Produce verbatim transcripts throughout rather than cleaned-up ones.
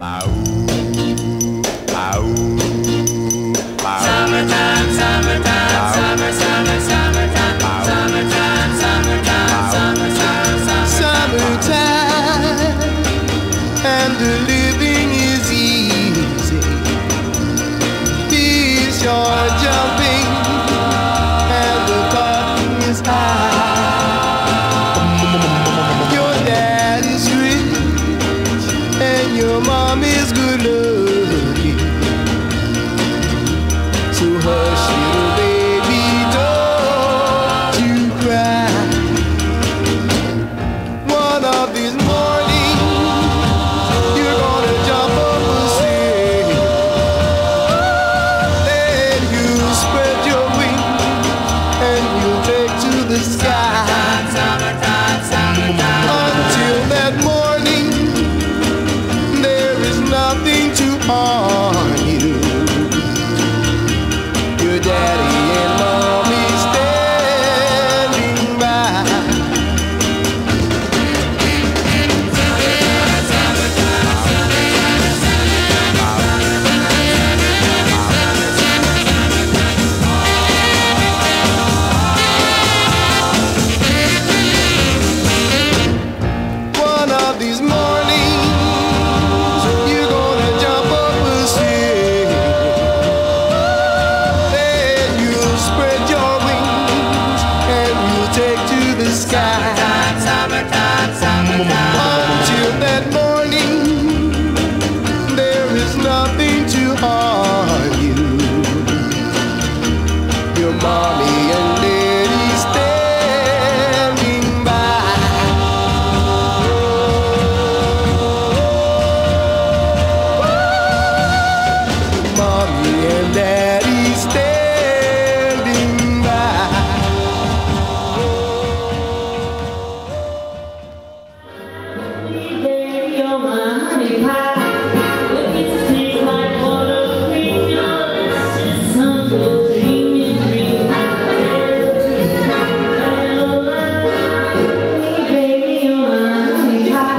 Summertime, summertime, summer, summer, summertime, summertime, summertime, summertime, summertime, and the living is easy. Fish are jumping, and the cotton is high. Your dad is rich, and your mom is good looking. So hush, little baby, don't you cry. One of these mornings, you're gonna jump up and sing. Then you spread your wings and you take to the sky. Until that morning, there is nothing to harm you. Your daddy and mommy standing by. One of these mornings, you're gonna jump up and sing. Then you'll spread your wings and you'll take to the sky. Until that morning, there is nothing to harm you. Your mommy and daddy standing by. Mommy and daddy standing by. Baby, you're my honey pie. Look, it tastes like water cream. It's some good dreaming dream. Baby, you're my honey pie.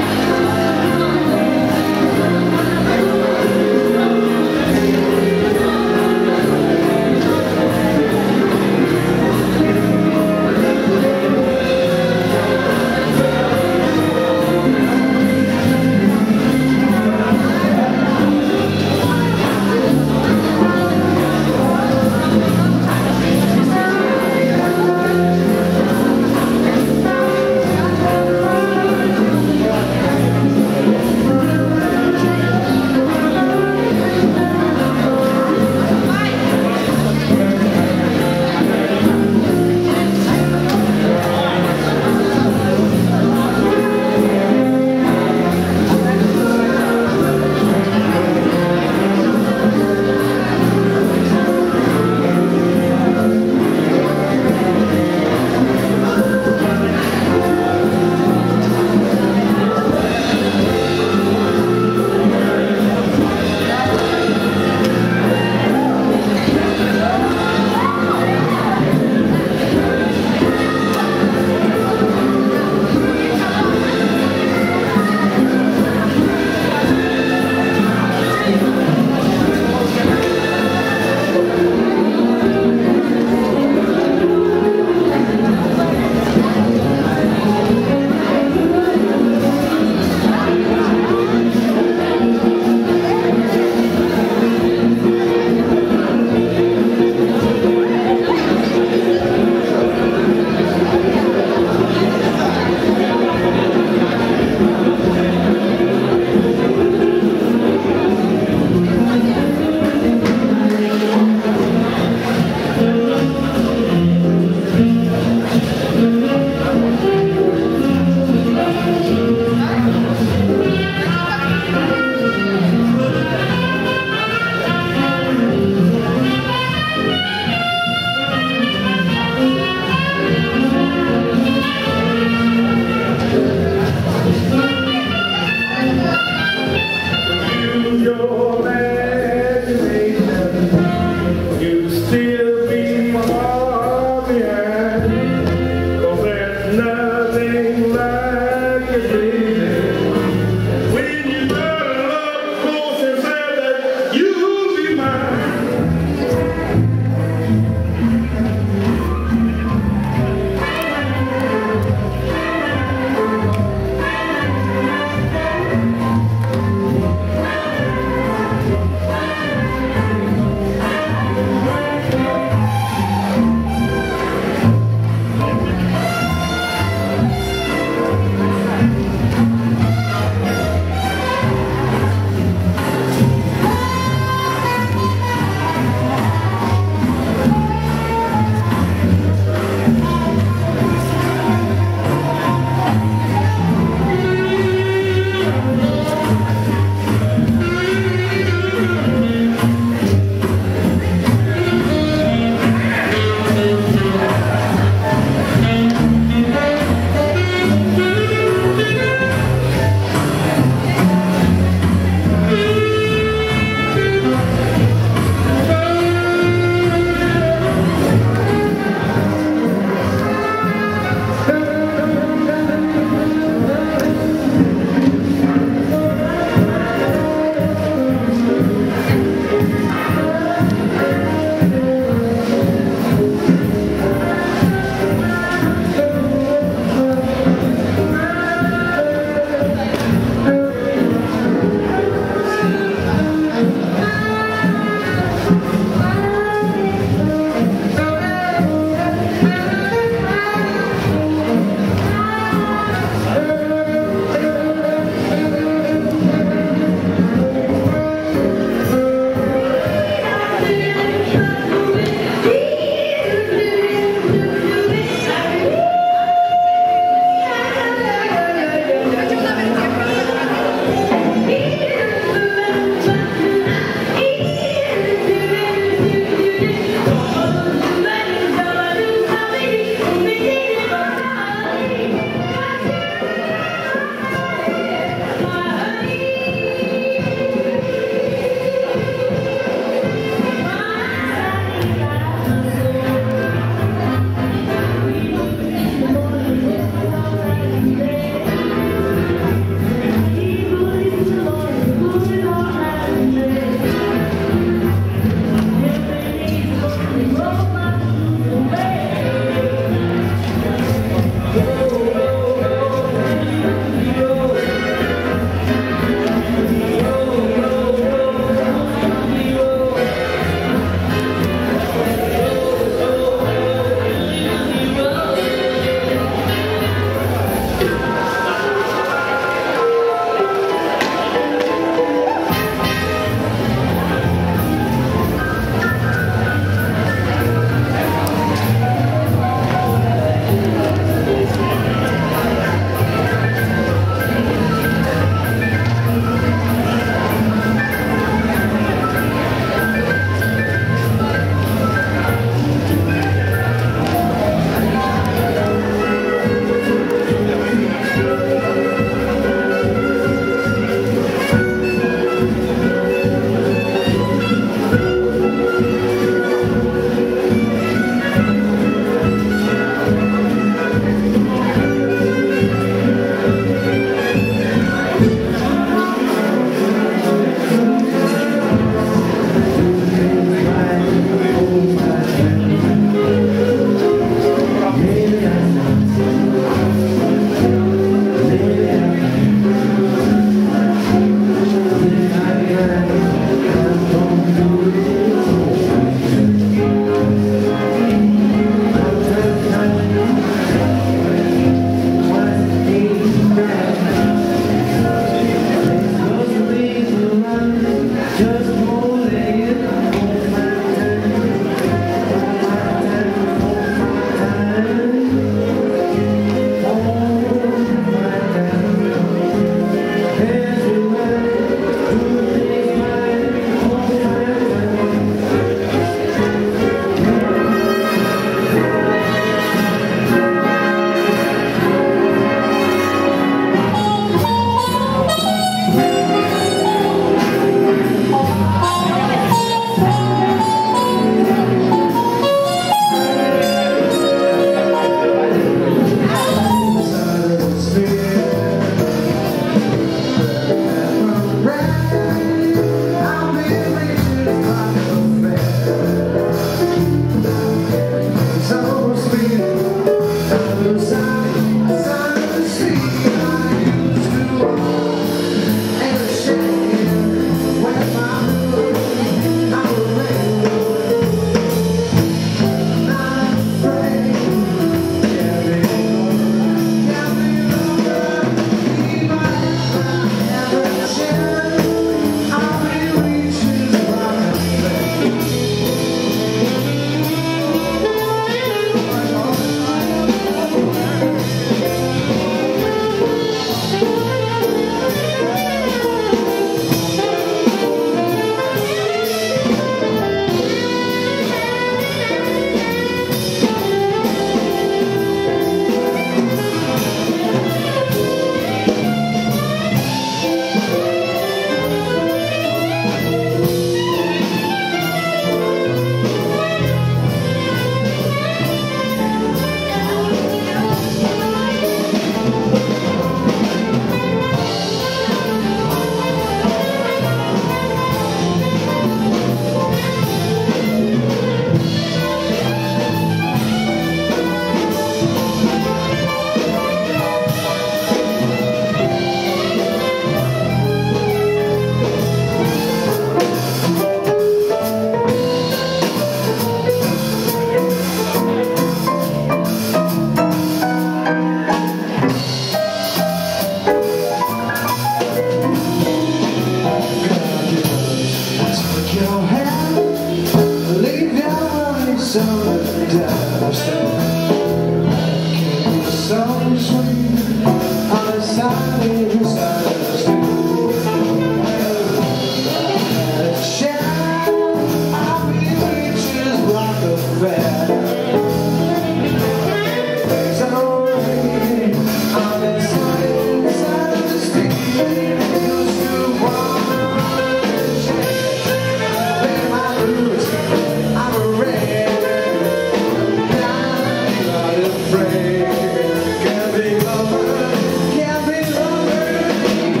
Can't be lover, can't be lover.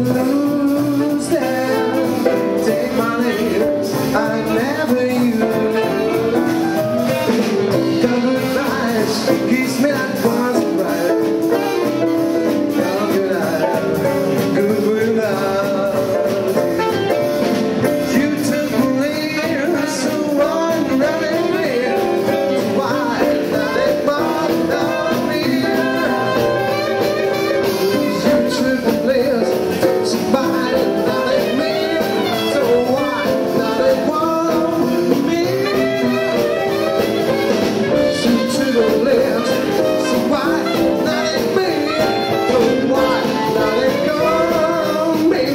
lose them. Take my hands, I never use. Covered eyes, kiss me like once right. How could I, good will I? You took me, so I'm running here. Why not it bother me? You took the place, somebody not at me. So why not it want me? You took the place, so why not at me? So why not it go me?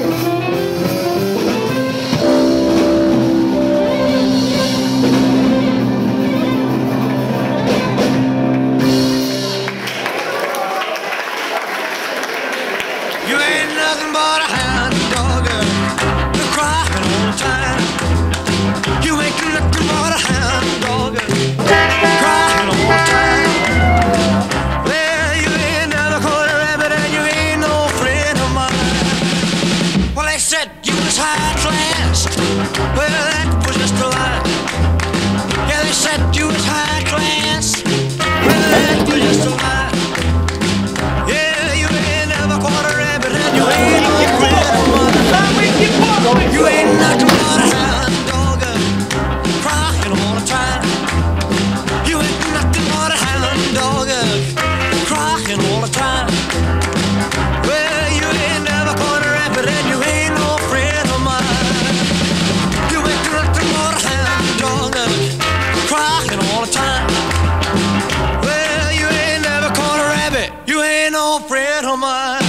You ain't nothing but a hound dog, you're crying all the time. You ain't nothing but a hound dog, crying all the time. Well, you ain't never caught a rabbit and you ain't no friend of mine. Well, they said you was high class, well, that was just a lie. Yeah, they said you was high class, well, that was just a lie. Yeah, you ain't never caught a rabbit and you ain't no friend of mine. You ain't nothing but a hound dog, crying all the time. You ain't nothing but a hound dog, crying all the time. Well, you ain't never caught a rabbit and you ain't no friend of mine. You ain't nothing but a hound dog, crying all the time. Well, you ain't never caught a rabbit, you ain't no friend of mine.